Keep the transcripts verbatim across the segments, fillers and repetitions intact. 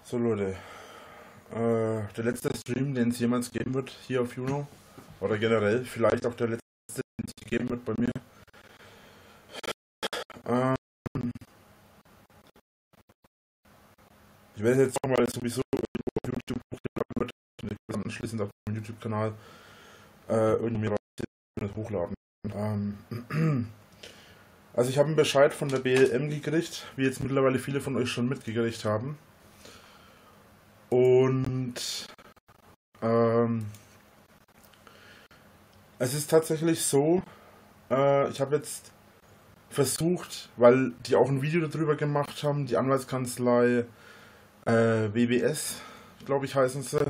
So Leute, äh, der letzte Stream, den es jemals geben wird hier auf Juno, oder generell, vielleicht auch der letzte, den es geben wird bei mir. Ähm, ich werde jetzt nochmal sowieso auf YouTube hochladen wird, und ich werde anschließend auf meinem YouTube-Kanal äh, irgendwie was hochladen. Ähm, also ich habe einen Bescheid von der B L M gekriegt, wie jetzt mittlerweile viele von euch schon mitgekriegt haben. Und ähm, es ist tatsächlich so, äh, ich habe jetzt versucht, weil die auch ein Video darüber gemacht haben, die Anwaltskanzlei äh, W B S, glaube ich, heißen sie.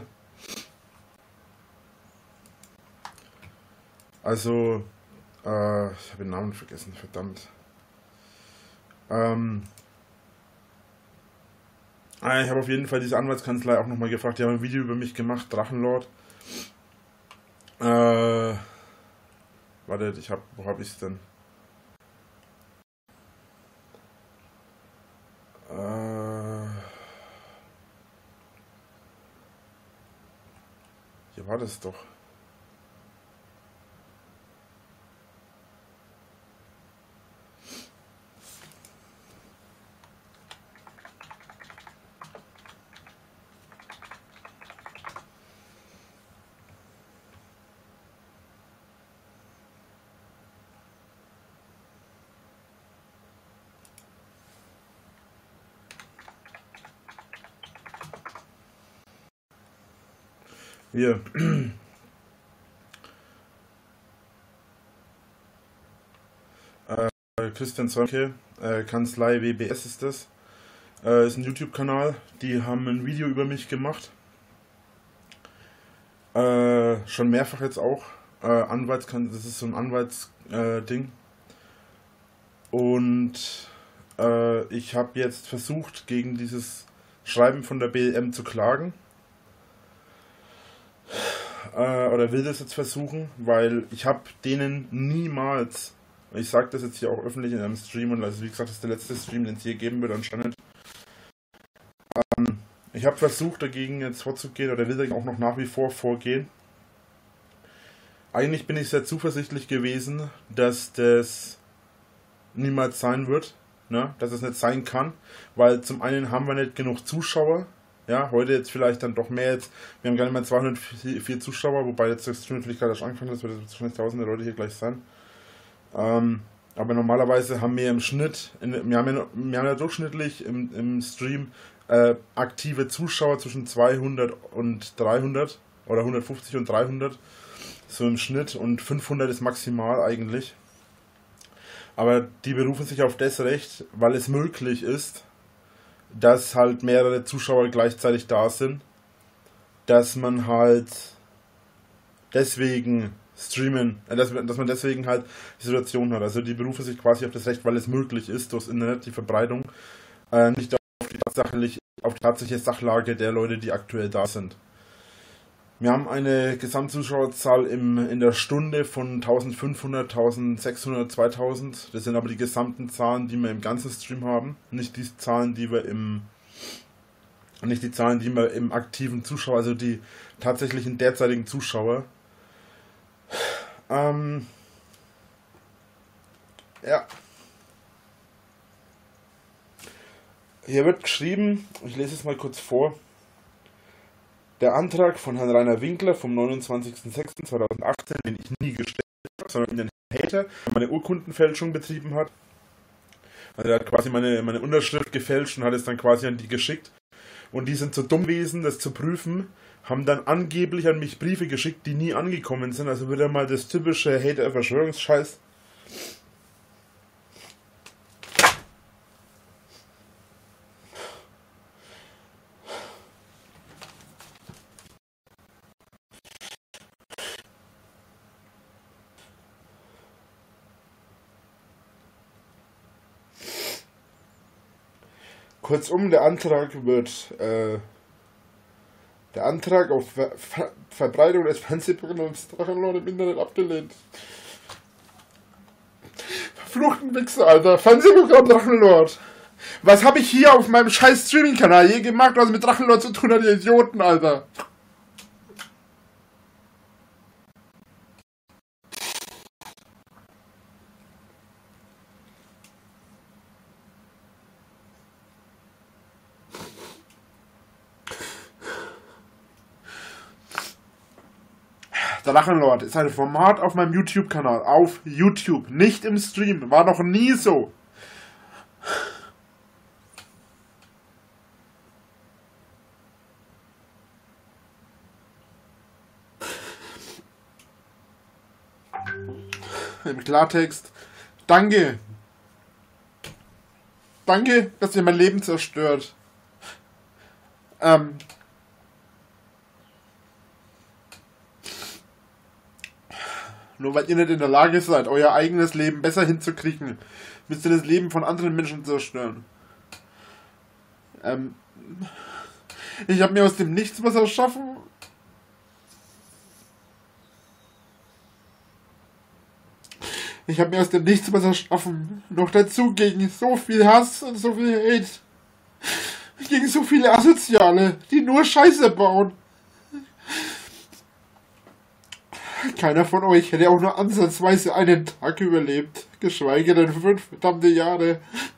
Also, äh, ich habe den Namen vergessen, verdammt. Ähm, äh, ich habe auf jeden Fall diese Anwaltskanzlei auch nochmal gefragt, die haben ein Video über mich gemacht, Drachenlord. Äh, wartet, ich habe, wo habe ich es denn? Äh, hier war das doch. Hier. äh, Christian Zönke, äh, Kanzlei W B S ist das. Äh, ist ein YouTube-Kanal. Die haben ein Video über mich gemacht. Äh, schon mehrfach jetzt auch. Äh, Anwaltskan das ist so ein Anwaltsding. Äh, Und äh, ich habe jetzt versucht, gegen dieses Schreiben von der B L M zu klagen. Äh, oder will das jetzt versuchen, weil ich habe denen niemals, ich sage das jetzt hier auch öffentlich in einem Stream, und also wie gesagt, das ist der letzte Stream, den es hier geben wird anscheinend. Ähm, ich habe versucht, dagegen jetzt vorzugehen, oder will dagegen auch noch nach wie vor vorgehen. Eigentlich bin ich sehr zuversichtlich gewesen, dass das niemals sein wird, ne? Dass es nicht sein kann, weil zum einen haben wir nicht genug Zuschauer, ja, heute jetzt vielleicht dann doch mehr jetzt, wir haben gar nicht mehr zweihundertvier Zuschauer, wobei jetzt das Stream natürlich gerade erst angefangen ist, wird es wahrscheinlich tausende Leute hier gleich sein. Ähm, aber normalerweise haben wir im Schnitt, in, wir, haben ja, wir haben ja durchschnittlich im, im Stream äh, aktive Zuschauer zwischen zweihundert und dreihundert oder hundertfünfzig und dreihundert, so im Schnitt, und fünfhundert ist maximal eigentlich. Aber die berufen sich auf das Recht, weil es möglich ist, dass halt mehrere Zuschauer gleichzeitig da sind, dass man halt deswegen streamen, äh, dass, dass man deswegen halt die Situation hat. Also die berufen sich quasi auf das Recht, weil es möglich ist, durchs Internet die Verbreitung, äh, nicht auf die, tatsächlich, auf die tatsächliche Sachlage der Leute, die aktuell da sind. Wir haben eine Gesamtzuschauerzahl im, in der Stunde von eintausendfünfhundert, eintausendsechshundert, zweitausend. Das sind aber die gesamten Zahlen, die wir im ganzen Stream haben. Nicht die Zahlen, die wir im nicht die Zahlen, die wir im aktiven Zuschauer, also die tatsächlichen derzeitigen Zuschauer. Ähm, ja. Hier wird geschrieben, ich lese es mal kurz vor. Der Antrag von Herrn Rainer Winkler vom neunundzwanzigsten sechsten zweitausendachtzehn, den ich nie gestellt habe, sondern den Hater, der meine Urkundenfälschung betrieben hat. Also er hat quasi meine, meine Unterschrift gefälscht und hat es dann quasi an die geschickt. Und die sind so dumm gewesen, das zu prüfen, haben dann angeblich an mich Briefe geschickt, die nie angekommen sind. Also wieder mal das typische Hater-Verschwörungsscheiß. Kurzum, der Antrag wird, äh, der Antrag auf Ver Ver Verbreitung des Fernsehprogramms Drachenlord im Internet abgelehnt. Verfluchten Wichser, Alter. Fernsehprogramm Drachenlord. Was habe ich hier auf meinem scheiß Streaming-Kanal je gemacht, was mit Drachenlord zu tun hat, ihr Idioten, Alter? Der Drachenlord ist ein Format auf meinem YouTube-Kanal. Auf YouTube, nicht im Stream. War noch nie so. Im Klartext. Danke. Danke, dass ihr mein Leben zerstört. Ähm. Nur weil ihr nicht in der Lage seid, euer eigenes Leben besser hinzukriegen, müsst ihr das Leben von anderen Menschen zerstören. Ähm. Ich habe mir aus dem Nichts was erschaffen. Ich habe mir aus dem Nichts was erschaffen. Noch dazu gegen so viel Hass und so viel Hate. Gegen so viele Asoziale, die nur Scheiße bauen. Keiner von euch hätte auch nur ansatzweise einen Tag überlebt, geschweige denn fünf verdammte Jahre.